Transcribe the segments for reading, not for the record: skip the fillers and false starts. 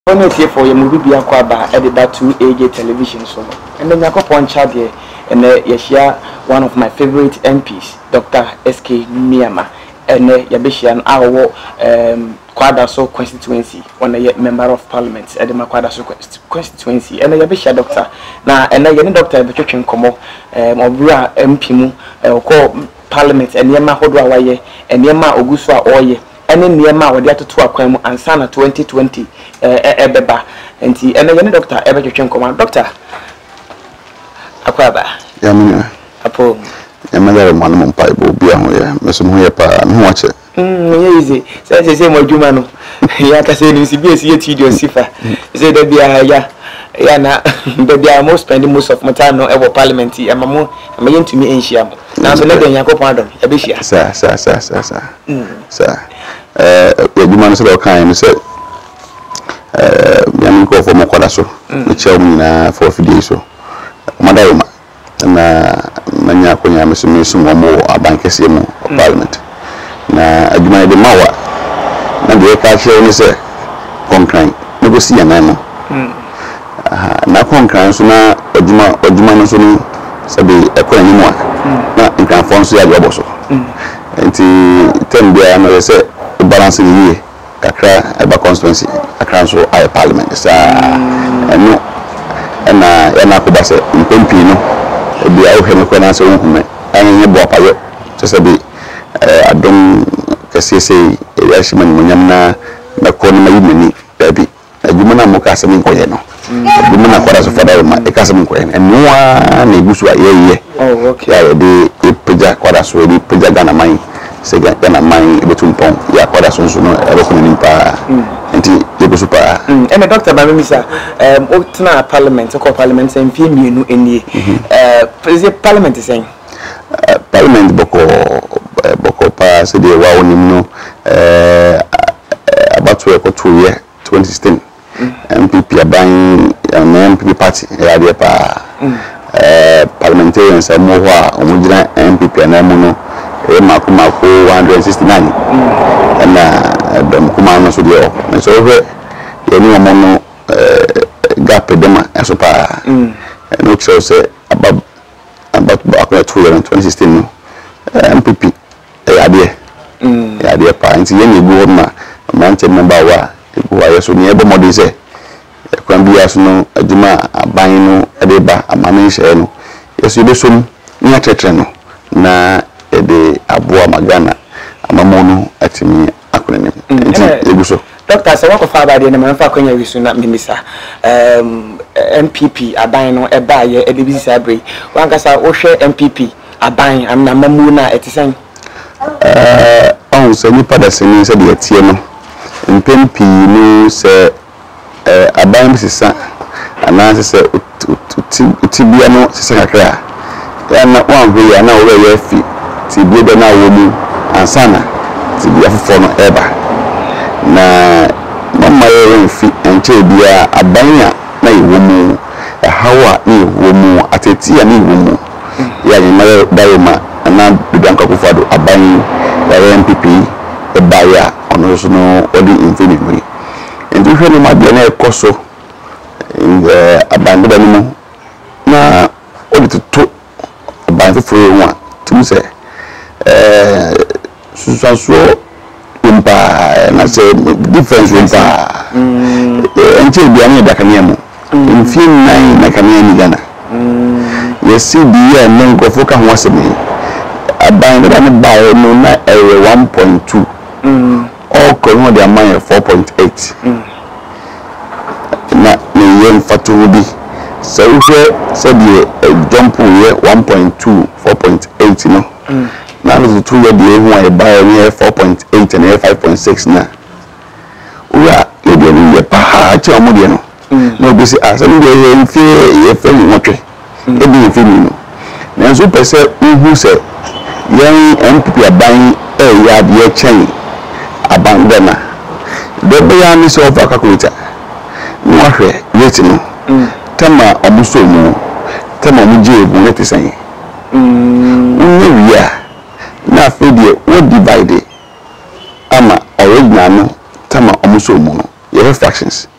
Only here for your movie be acquired edit that 2AJ television so. And then Yakopon Chadie and Yeshia, one of my favorite MPs, Dr. SK Miyama, and Yabishian our Quadaso constituency, one a member of parliament at the Quadaso constituency, and Yabisha doctor. Now, and then doctor Bechuchin Como, Obra MPmu, call parliament, and Yama Hodwa Waye, and Yama Oguswa Oye. And in Yama, we are to Tuaquem and Sana 2020 Ebeba. And the doctor ever to command doctor Aquaba. Yamina. Apo. Yamada Manamon Pipe will be on here. Miss Muepa, and watch it. Easy. Says the same old Jumano. Yaka said, you see, be a tedious cipher. He said, there be a Yana, but they are most spending most of my time no ever parliament. I'm a more, I'm going to me in Shiam. Now, so let them Yako pardon. Abishia. Sir. The woman said, "Okay, said, young go for Mokodaso, which I mean for a few days. So, Madama, and Nanya, Miss Mason, one more a bankesium of Parliament. Now, I demand the Mawa, and the Akashi only say, Concrane, no go see a name. Now, Concrane, so now, Ojumano Sunu, Sabi, a coin anymore. Now, in Canfonso, I go also. And the 10 day, I say, balancing the year, Accra, Eba constituency, Accra, so I parliament. And no, and Yanakobasa, in Pempino, the Alchemical answer, and in Bopa, just a bit. I don't say, Yashiman Munana, Nakon, Mini, baby, a Jumana Mocasamin Coyeno. Jumana Coras of Father, a Casamin Coyen, and no one, Negusua, oh, okay, the Pija Coras, the Pijagana mine. Second, then a mine between Pong, Yaquadason, a recommending power, and the super. And the doctor, by Missa, Otna Parliament, or Parliament, and Pim, in the Parliament is saying Parliament Boko Pass, the Wow, about 2016, MPP are buying an MPP party, parliamentarians are more MPP and Amuno. Makumako 169 and Kumano Sudio. And so any mono gap edema as a pa and which say about 2016 MPP idea parents any good mountain number who are so near Bomodi say can be as no a Juma a bino a deba a manation. Yes, you do some near Tetrano na the Abua Magana, Amamono at me acronym. Doctor, so what of father the man for Konya we soon not minister. MPP are buying a buy a DB Sabri. One cassa Osha MPP are buying and Namamuna at the same. Oh, so you put us in the Tiano. In Pempi, no, say a buying Mrs. and answer say Tibiano, Sisaka. And not one way, I know where your feet. Tibi be na womu ansana tibi afofo no eba na mama ye fi enche bia abanya na iwomu hawa ni womu ateti ya ni womu ya ni mare dayoma na bidanka kufado aban ya MPP eba ya ono so no odi infinity ndu hwe ni mabia na ekoso aban da ni mu na odi to aban fofo wa tum se so na say difference until the end da kaniamu in film 9 na kaniamu Ghana yes see the year no go foka ho asemi aban da no buy no na 1.2 all kono the amount 4.8 na ni yen fatu bi so we say the jump here 1.2 4.8 no now the 2 year the one I buy near 4.8 and 5.6 now. We are living the paha no. No, be say as I'm going to feel much. Every feeling. Now, so per se, who say young MPP are buying a yard year chain abandona. The bayan is over calculator. No, wait, no. Tama omuso mo. Tama muje bu let say. We are. Na fedie what divide ama original no tama omuso mu no your fractions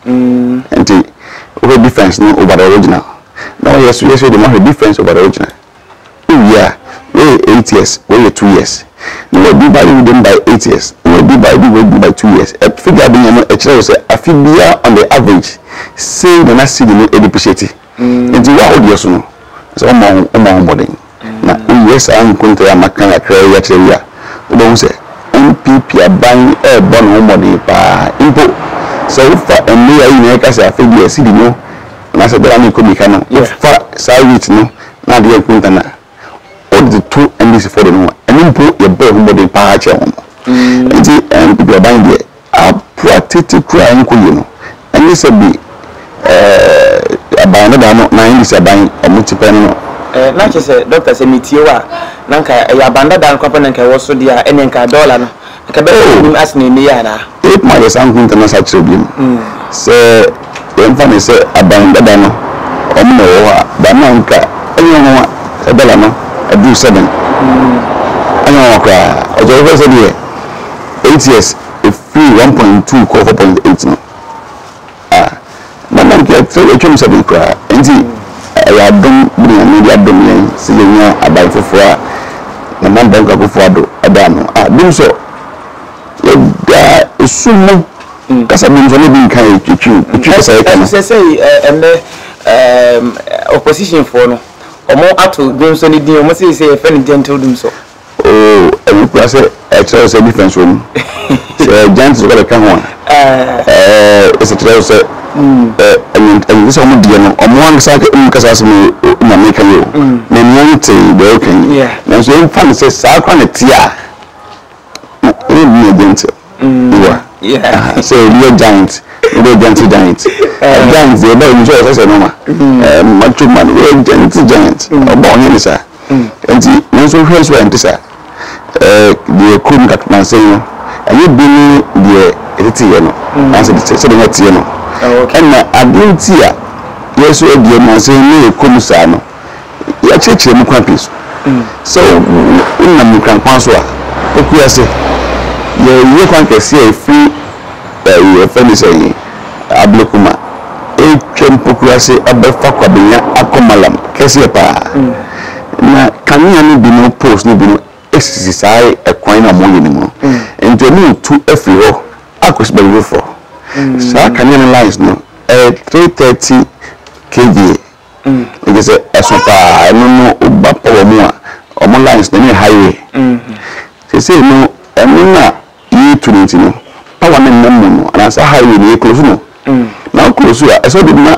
And the difference no over the original. Now yes, we the more difference over the original. Yeah, we 8 years, we 2 years. You will be by them by 8 years. You will be by 2 years. A figure being a child say a figure on the average. Say the last see the no depreciate. And you are all so so among body. Now yes, I'm going to Makana cry actually. We don't say MPP are buying a bond money by input. So for a mere in a figure see the no. And I said that I'm going to come. If for side no, now the Quintana. All the two and this for the no. And input your boy who body power chair. And people are buying there. A practical crying, you know. And this will be about another 9 is a buying a multiple. Not just a doctor say Mitiwa, Nanka, a banda down component can also dear and Nanka dollar. I can be as Niana. 8 miles something to Nasa Tribune. So, the infant say a banda dano, Omno, Bananka, anyone, a Belano, a do 7. I know, cry. I always said 8 years, if free 1.2, 4.8. No. Mamma get 7 cry. And I don't bring a media domain, see you about for the man don't go for Adano. Do so. There is soon because I've been being kind of you say, and opposition for no or more up to doing so. Need you must say a friend gentle do so. Oh, and you can say a choice a difference room. So, Giants got to come on. It's a choice. And this one dear on one side because as me make you then one thing they okay now so in fact says tia yeah so you're giant giants they don't enjoy as a normal macho man we're giant about here sir and the so friends were into sir the couldn't got man saying and you been the it you know and so the what you know. And I didn't see her. Yes, we did not say no commissano. You check him quampis. So, in the Mukan Paswa, okay, I say, you can't see a free friend saying, Ablokuma, a champocracy, a befakabina, a comalam, Cassiapa. Now, can you be no post, no be no exercise a coin of money anymore? And to me, 2 FO, I could spell you for. So I can analyze no 330 kg. It is a sofa. I don't know about power more or more lines than a highway. They say no, I mean you to no power no and as a highway you close no. Now close you. I saw the ma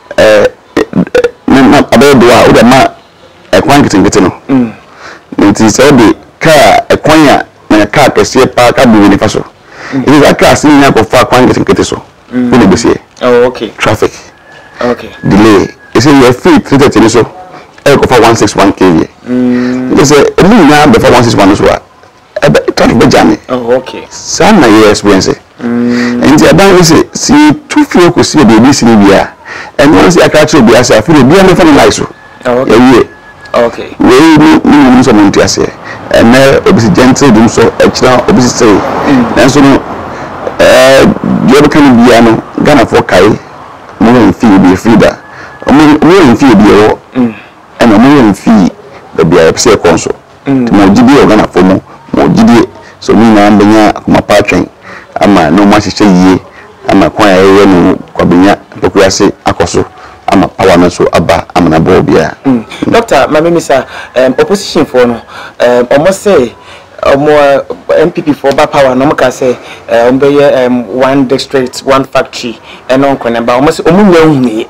about the ma a quantity getting no. It is all the car a quanya and a car can see a park at the universal. It is a car sitting up for getting so. Oh, okay. Traffic. Okay. Delay. You say you are free 330 so. For 161 kV. You say a million now before 161 as well. Traffic journey. Oh, okay. Some my experience. And the other say see 2 few could see the ABC here. And once I catch you, I say I feel the BM for the oh, okay. Okay. We need someone to say. And now obviously gentle do so extra obviously say and so the other kind of piano Ghana for Kai more fee be feeder more fee be and more fee the be a say console more GD Ghana for more GD so me na ambenya my patron ama no much say ye ama kwa ye no kwabenya pokuase akoso ama power na so aba amana bo bia doctor my name is opposition for no almost say more MPP for power no can say one district one factory and on kwana ba almost omunye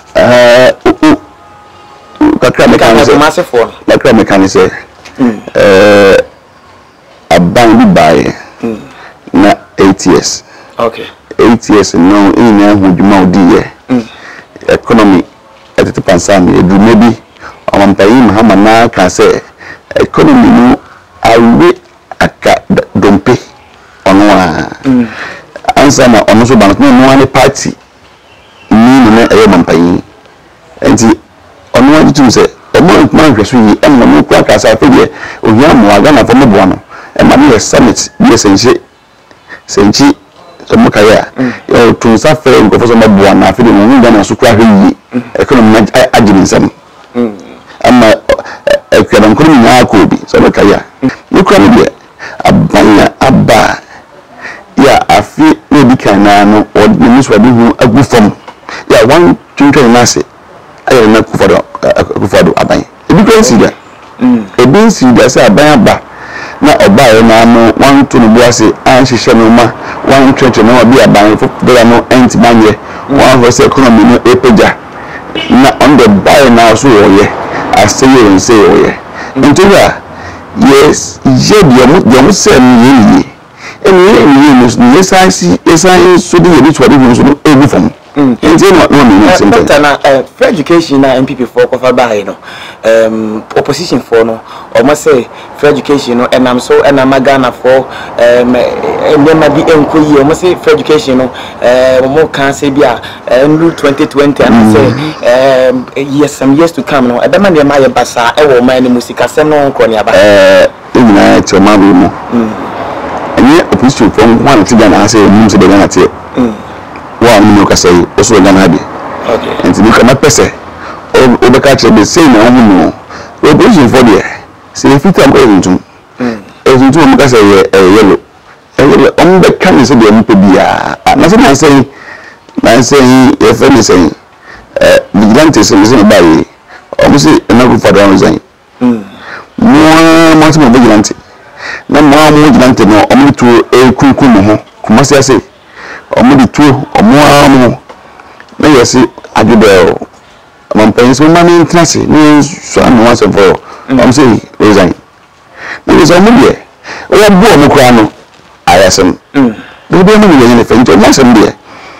kakra mechanic say aban bi buy na 8 years okay 8 years no in na huduma odi economy at the pansami do maybe amampayi mahamana can say economy no awe aka dompe ono answer na ono so bank no one party ni na e mampayi enti ono wan tu say o mo man hweso yi em na mo kwa ka sa fe de ohia mo aga na fo mo bo no e ma be summit be senchi so mo kaya yo to sa fe ngo fo so mo bo na afi de mo ngana so kwa hwe economy agin nsam ama ekran ko ni na ko bi so mo kaya ni ko ni de abanya aba ya afi no bi kana no o ni so bi hu agu fam ya wan twintwe na se ayi na kufado aban ebi ko si da ebi si da se aban aba na oba na no wan to no boase an hihye no ma wan twintwe no obi aban fo de no ent banye wan ho se economy no epeja na on the buy na so oye aseye nse oye ntiwa yes je de mo se mi yi emi no yesan so de yebi twade no so egu fam Doctor, na for education na MPP for cover by no opposition for no almost say for education no and I'm so and I'm Ghana for never be enkoyi almost say for education no more can say bia 2020 and say yes some years to come no e man dey my basa e wo man ni musika sem no nko ni aba na choma bi mo any opposition from one to Ghana say mum say Ghana tie wa mu ka say oso Ghana bi okay enti bi kama pese o be ka che be say na hu no opposition for there say fit am ko entum entum mu ka say yellow on be kan say be mu pe bia na say e fe ni say vigilante say ba yi o mu say na go for down say mo mo vigilante na mo vigilante no o mu tu kunkun mo ho kuma say omudi tu omo na yesi agibel amampenso mama ntrase ni so anu once for am say resign na yesi omudi e ya bo omo kra no ayasem do be no ye ne fenjo na sem de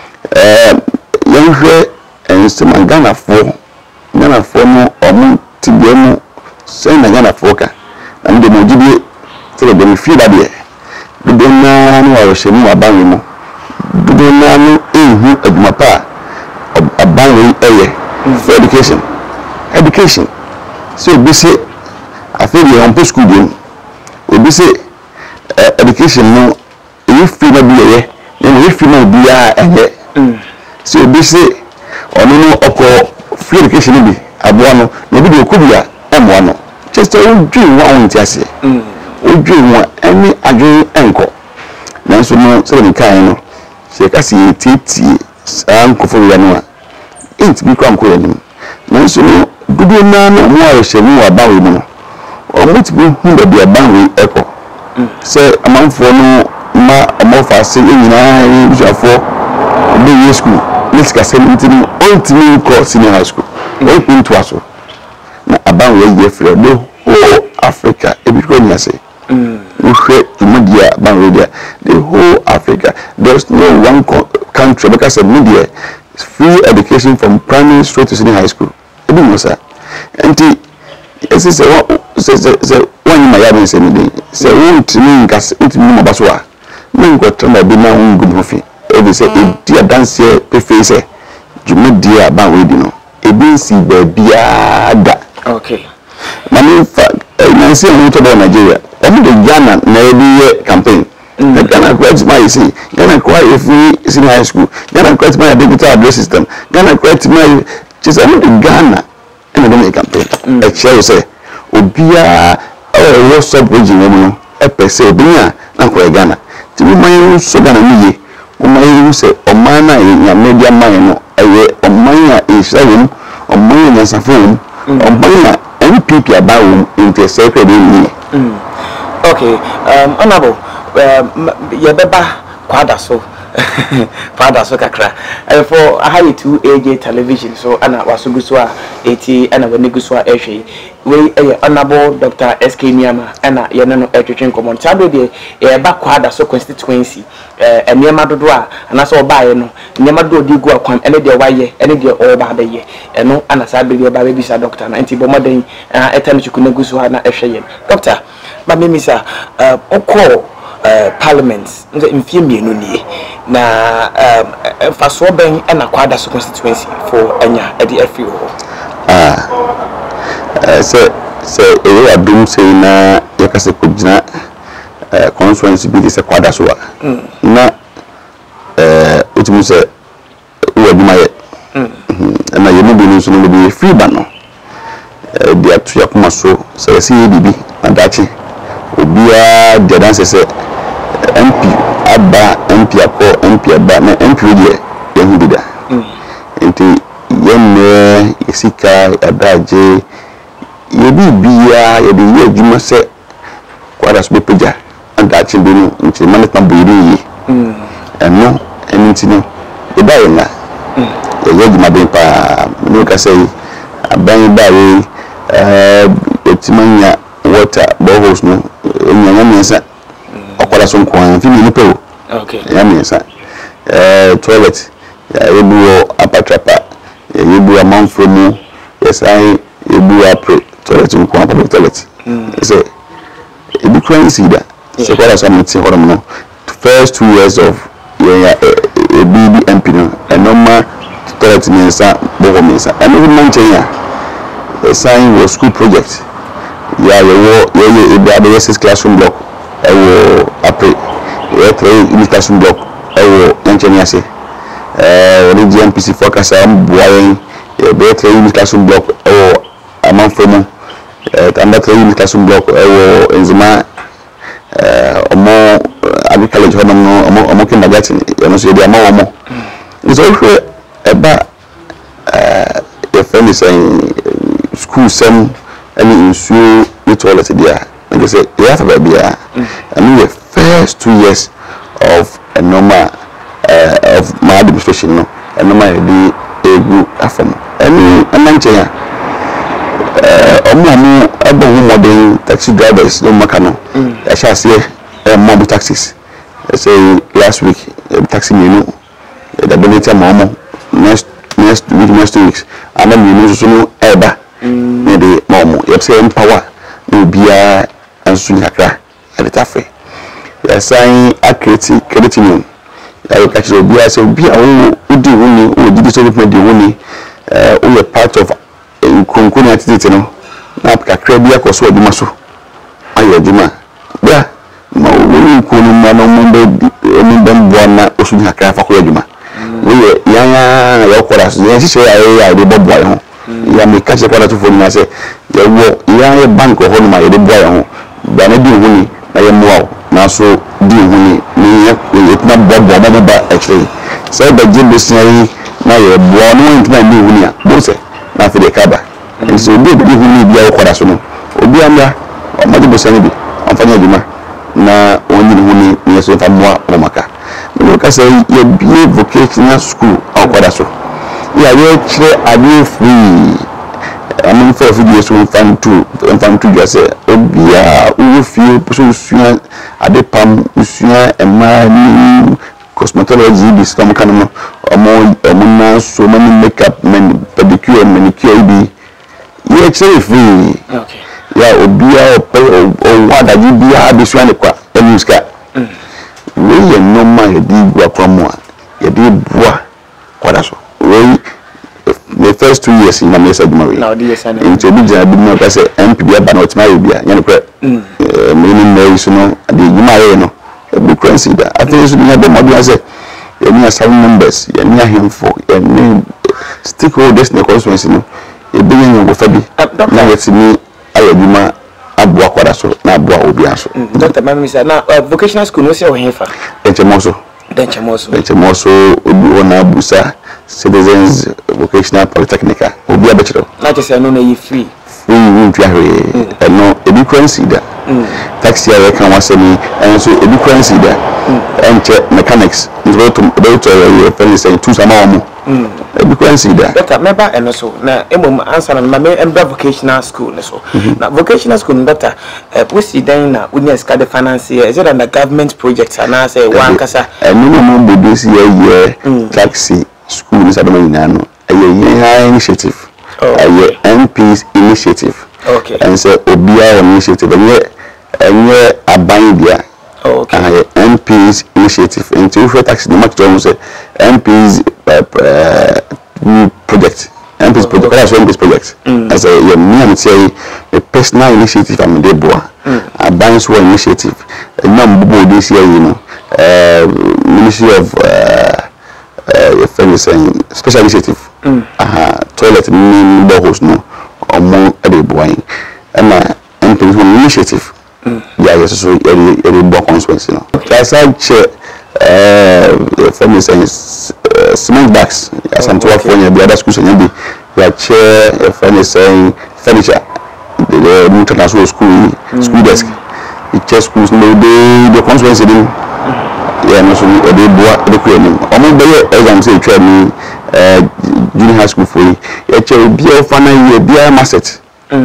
yenhwe ensema Ghana fo no omo tibia mu say na Ghana fo ka na ndi mo gibie tele be fi da de do na no wa shemu aban mu do na no ehu adumapa aban eye for education so be say afi be on school dem obi say education no if free na be eye na if free na be eye so be say ono no oko free education bi aboa no na bi de okubia emo no just o dream wa on ti ase o dream wa any adwen enko na so no se be kan no se ka si titi san ko fo ya no a int bi kwa mko yanim na so no dudu na na mo a hye mu aba we mu no o mutbi hu da bia ban we eko se amanfo no ma amofa se nyina bijafo be ye school let's ka se ntini ontini ko senior high school o pintu aso na aban we ye frɛ do Africa e bi ko nya se media Bangladesh, the whole Africa. There's no one country because of media free education from primary straight to senior high school. Ebi mo sa. Enti ese se one my yabe se me se wontimi nkas wontimi mo baso a me nkwatra na bi na ungu mofi. Ebi se e dia dance here pe face media Bangladesh no. Ebi si ba bia da. Okay. Mami fa na se mo to Nigeria. I'm the Ghana na campaign. The Ghana creates my Ghana creates free senior high school. Ghana creates my digital address system. Ghana creates my just I'm the Ghana and the campaign. A chair say Obia what's up region woman a per se Obia na kwa Ghana. To be my so Ghana ni my say Omana in media mine Omana is saying Omana is a phone Omana MPP about into a sacred okay, honorable, Yabeba Quadaso, Quadaso Kakra, and for a high 2AJ television, so Anna Wasuguswa 80 and a Weniguswa Eshe, we honorable Dr. SK Niama, Anna Yanano Education Common Chado de Yaba Quadaso constituency, and Yamadua, and I saw by no, Yamado Digua Quan, any dear Waye, any dear all by the year, and no Anna Sabi by Bisa Doctor, and Antibomodin, at times you couldn't go so hard Eshe. Doctor, but maybe sir, Oko parliaments in Fiumiano na Faso Ben and Aquada constituency for Anya at the FU. Say a doom say na Yakasa Kujina constituency be this Aquada Sua. Na utumu se wo adwuma ye na ye mu bi no so no bi free ba no dia atu yakoma so se se ye bibi na dachi obia dia dan se MP aba MP akọ MP aba na MP die ye hu bida enti yenne isika adaje ye bibia ye de ye adwuma se kwada so bepeja dachi bi no nti management biri yi eno enitino edaye na ye adwuma bi pa no ka say aban bawe etimanya water boreholes no nyanya mensa akwara so nko fi ni pewo okay ya mensa toilet ya yebuo apatrapa ya yebuo amanfromu yesai yebuo apre toilet nko public toilet say ebi kran sida se kwara so amti horom no first 2 years of BB MP no enoma toilet mensa boho mensa eno manchenya sign was school project ya ye ibrado 6 classroom block ewo apre ye 3 classroom block ewo engineer se the GMPC focus am boyen ye be 3 classroom block ewo amanfomu tanda 3 classroom block ewo enzima omo agri college hono no omo kindergarten ye no so dey ama omo is also eba your friend is saying school some any ensure the toilet there and they say you have to be I mean the first 2 years of a normal of my administration no a normal be a good afam any manchenya omo abo modern taxi drivers no makano I shall say mob taxis I say last week taxi menu the benefit momo next 2 weeks and then you know so eba maybe momo you say empower no bia ansu nyakra elitafe ya sai accrediting ya catch bia say bia o di woni o di so be di woni o part of nkonkoni activity no na kakra bia ko so aduma so ayo aduma bia ma o nkonu ma no mo dem bona o su nyakra fa ko aduma we ya kwara so ya sise ya de bobo ayo ya me catch kwara to phone na say ya wo ya bank ho no ma ya de boy ho ba na di huni na ya muaw na so di huni ni ya etna bobo ba actually say ba jimbe sinari na ya bo no etna di huni a bo se na fi de kaba so di huni bia kwara so no obi amra o ma di bo sani bi on fanya dima na oni huni ni so fa moa o maka no ka say ya bi vocational school o kwara so ya ye kire ade free amun for video so infant just say obia wo fie so sua ade pam sua emani cosmetology bi stom kan no omo na so many makeup men pedicure manicure bi ye kire free okay ya obia o wada ji bia bi sua ne kwa emuska we ye no ma ye di gwa kwa mo ye di bua kwada so we the first 2 years in my segment now the years and into be just be no say MPB aba na otima bia nya ne kra me no so no the you no be consider I think so be the model say you need 7 members you need him for you need stakeholders in the constituency no e be yen go fa bi na yet me ayaduma abu akwara so na abu obi aso Dr. Mami say na vocational school no say o hefa Denchemoso obi ona busa citizens vocational polytechnic obi abechiro na je say no na free no ebi currency da taxi area kan wasemi and so ebi currency da and mechanics to your friend say two sama omo ebi currency da better member and so na emom answer na me ember vocational school so na vocational school better we see then na unya ska the finance is it under government projects and I say one kasa no be this year taxi school is adama nyano a initiative MP's initiative okay and so obia initiative and abandia okay MP's initiative into for taxi the much to say MP's project MP's project that's MP's project as a me am say a personal initiative am dey boa aban's initiative number this year you know Ministry of special initiative. Toilet in boreholes no among a boy and one initiative. Yeah, so a book consequence. As I check cement bags as I'm talking the other schools and the chair furniture, the international school desk, the chair schools no the consequence in yeah, no, so they bought the cream. Almost the exam say training junior high school for you. Be a fan be a masset.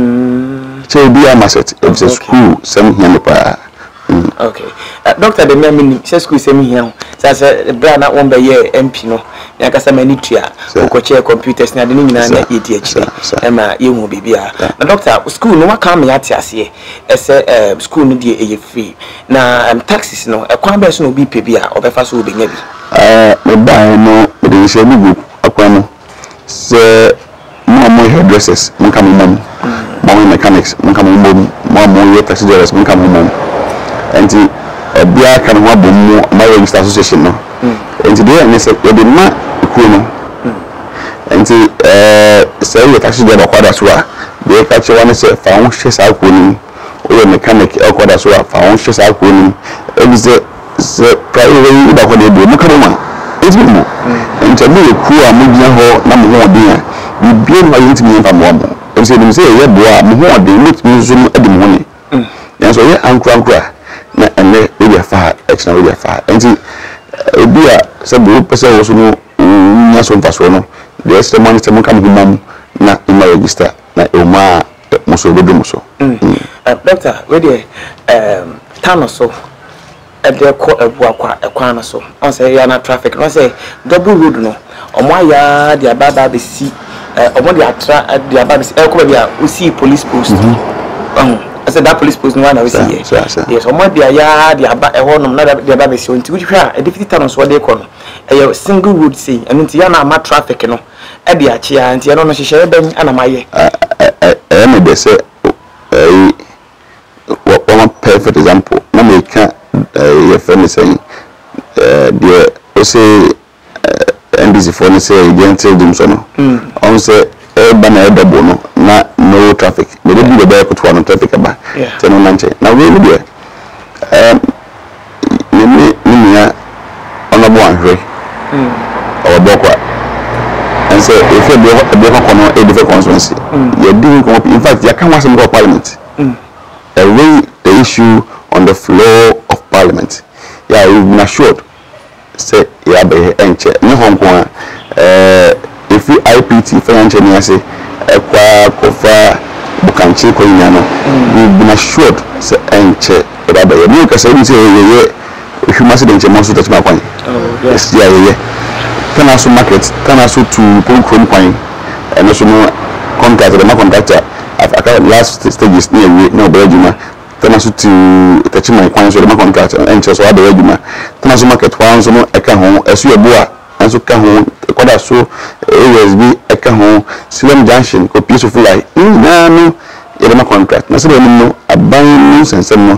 Be a masset. It's a school, some here. Okay. Doctor, the name say school same here. Say brand not one by year MP no. Ya kasa many tria. Ko chair computers na de ni na ETH. Ema ye hu bibia. Na doctor, school no waka me yate ase. Say school no dey e free. Na taxes no e kwan be so no bi pe bia obefa so obenya bi. Me buy no dey share me group akwan no. Say more hairdressers, mun come mom. More mechanics, mun come mom. More taxi drivers, mun come mom. And bia kan ho abom my register association no. And today I say we dey ma ku no. And say we taxi driver kwada so a dey ka che one say fa ho hwe sa ku ni. O mechanic kwada so a fa ho hwe sa ku ni. E say private da ko dey do mu kan ma. It's me. And to me ku a mu bia ho na mu ho dey a. Bi bia ma yintimi fa mo mo. E say dem say ye bo a mu ho dey meet me zo adi mu ni. And so ye ankra na ene we fa extra we fa enti bia se bo pese wo so no nya so mfaso no the extra money se mo kam himam na ima register na e ma mo so bedo mo so doctor we dey tano so e dey ko ebu akwa ekwan so on say ya na traffic no say double road no omo aya dia baba be si omo dia atra dia baba be si e ko bia o see police post I said that police post no one we see here. Yes, omo dia ya dia ba e ho no na dia ba be si onti wuhwe a e defiti town so dey ko no. E single road say enu nti ya na ma traffic no e dia chi ya nti ya no hyehyɛ ban ana maye. Me dey say one perfect example. Na me ka your friend saying the o say NBC for say gentle dim so no. On say bana double no na no traffic. Me dey be the put one traffic aba. Tell no nanche. Now we dey me honorable anhwe. Our bokwa. And say if you be kono a different constituency. You doing in fact you can want some parliament. Away the issue on the floor of parliament. Yeah, you've been assured say yeah be enche. No honko if you IPT financial near say ekwa kofa bukanchi ko nyano we've been assured say enche baba ye no ka say ni say ye human accident mo so touch my kwan yes yeah kana so market kana so to konkrom kwan and so no contract the contractor after last stages near no brejuma kana so to touch my kwan so the contract enche so the brejuma kana so market wan so no eka ho esu ye boa anso ka ho koda so ASB eka ho Silem Junction ko peaceful life na no ye ma contract na se be no aban no sensem no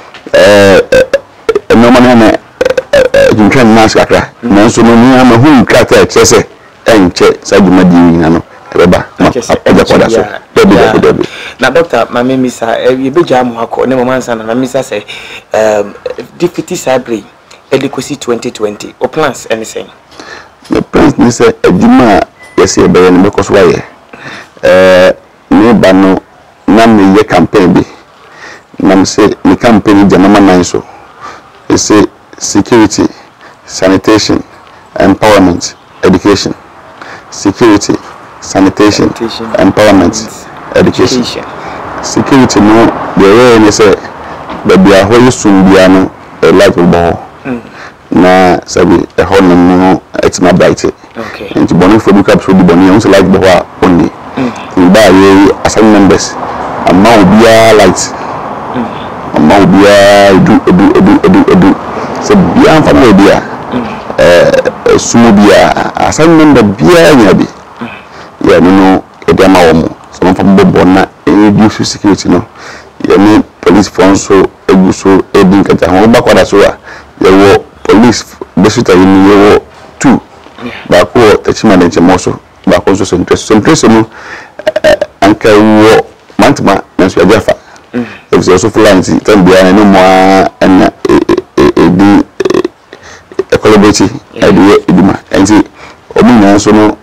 no man na junkan na sakra na so no ni ama hu krata e chese enche sajuma di na no eba ma aja koda so debi na doctor mama misa ye beja mu akọ ne mo mansa na misa say deputy sabre edikosi 2020 o plans anything the plans ni say adwuma yes e be no because why me ba no na me ye campaign bi na me say me campaign je mama nan so e say security, sanitation, empowerment, education. Security, sanitation, empowerment, education. Security no the way ni say baby a ho yusum bia no light will bo na sabi e ho no it's not bright. Okay. And to bonus for the caps for the bonus on light bo only. We buy assign members amount bia light. Amount bia do so bia family bia sumo bia assign member bia nya bi. Yeah, no e dey ma wo mo. So mo fam bo na reduce security no. Yeah, me police force so eguso edin kata ho ba kwada so a ye wo least besita yin yo 2 ba ko techima de chemoso ba ko so interest no anka wo mantma na so ajafa e so so fulanti tambia no mo na di ekolobeti eduma enti omu so no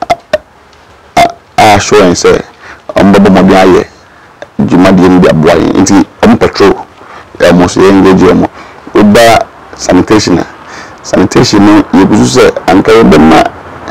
show and say ombo mo bia ye juma de ni aboa enti om patrol mo so engage mo oba sanitation no ye busu se anka ye bema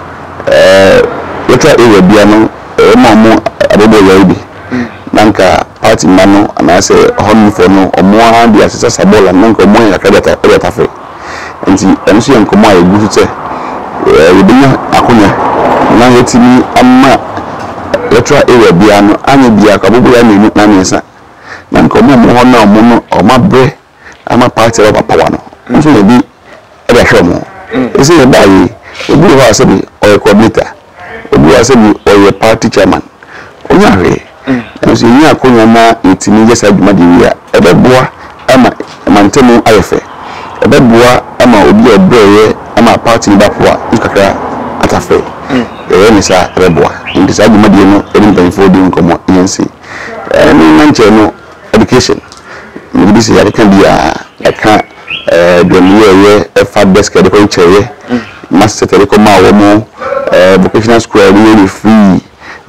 wata area bia no mo abobo ya bi nanka party mano ana se hon for no omo ha dia se sabola nanka omo ya kadata fe enti enso ye nkomo aye busu se ye binya akonya na yetimi amma electoral area bia no anya bia ka bobo ya nenu na nsa na nko mo ho na mo no o ma bre ama party ro papa wa no nso ye bi e ba hwe mo ese ye ba yi obi ho asebi o coordinator obi asebi o party chairman onya hwe nso yi akonya na etimi je sa dwuma de wi e be boa ama mantemu ayefe e be boa ama obi obreye ama party ba poa ikakra atafe ni sa reboa ndi sa dwuma de no erin panfo di nkomo yensi ni manche no education ni bi se ya kan dia aka de ye fa desk de ko chere master de ko ma wo mo vocational school really free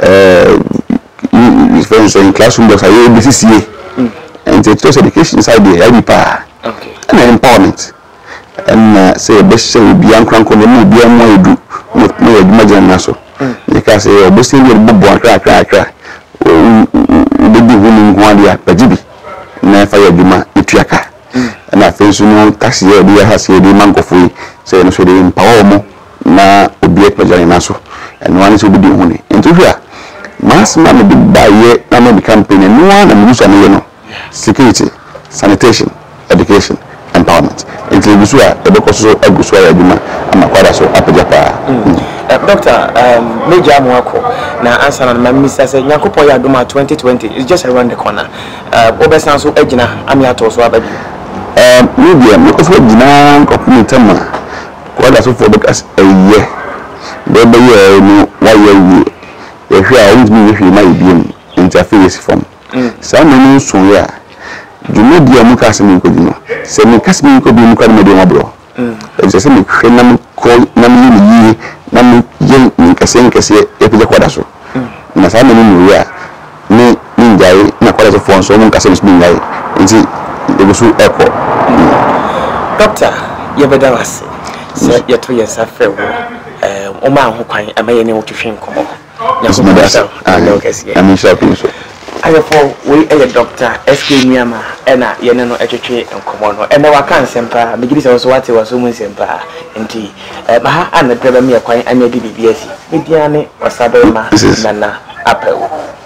friends in classroom box aye BCCA and it was education inside the help pa okay and empowerment and say best say bi ankran ko no bi ammo edu no adwuma naso because obosi ye bobo akra obi hunu ngwa dia pajibi na fa adwuma etuaka na fensu no taxi ye bi ha se di mankofo say no so dey empower mo na obi ekpajani naso and one is obi di hunu entuhia mass man be baye na no campaign no one na musa no no security sanitation education empowerment until bisu a ebekoso agusu adwuma amakwada so apejapa Doctor, Major Mwako, now answer on my Mr. Say, Yakupo Yaduma 2020 is just around the corner. Obesan so Ejina, Amiato, so Ababi. Medium, because what Jina Kopuni Tama, what I saw for because a year. Baby, no, why you, if you are with me, if you might be interface from. Some men so yeah. You know, dear Mukasim Kodino, send me Casimir could be Mukamado. It's a semi crenam call Namini. Namu yen nkase epije kwadaso na sa menu ya ni njai na kwadaso fon so nkase ni njai nti ebusu epo doctor yebeda wase se yeto yesafe wo o ma ho kwan amaye ne wotwe nkomo na so madasa ami shopping so ayefo we doctor SK Miama ena yene no etwetwe nkomo no ena waka nsempa bigiri se so wate waso mu nsempa nti ha ana dreba me kwan anya di bibiasi mediane wasabe ma nana apel